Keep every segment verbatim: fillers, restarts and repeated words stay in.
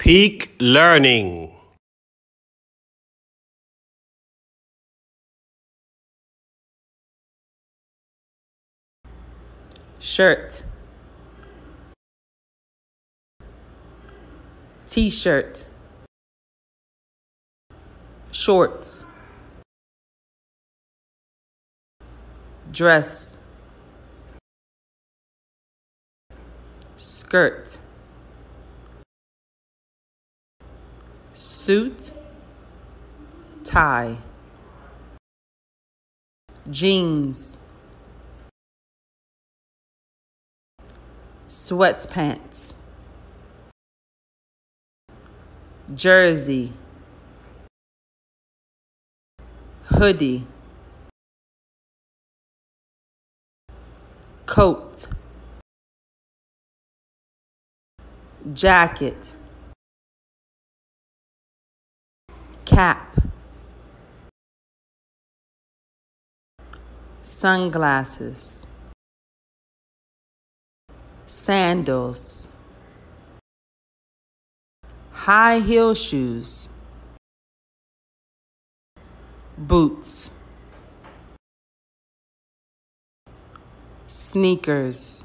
Peak Learning. Shirt, t-shirt, shorts, dress, skirt, suit, tie, jeans, sweatpants, jersey, hoodie, coat, jacket, cap, sunglasses, sandals, high heel shoes, boots, sneakers,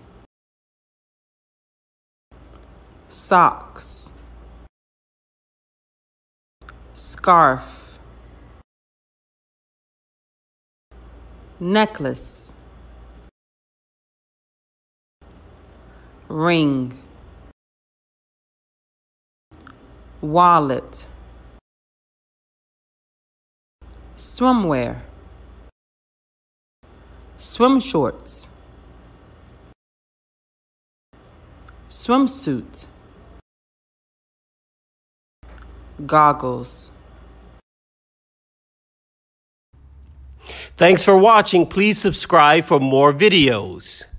socks, scarf, necklace, ring, wallet, swimwear, swim shorts, swimsuit, goggles. Thanks for watching. Please subscribe for more videos.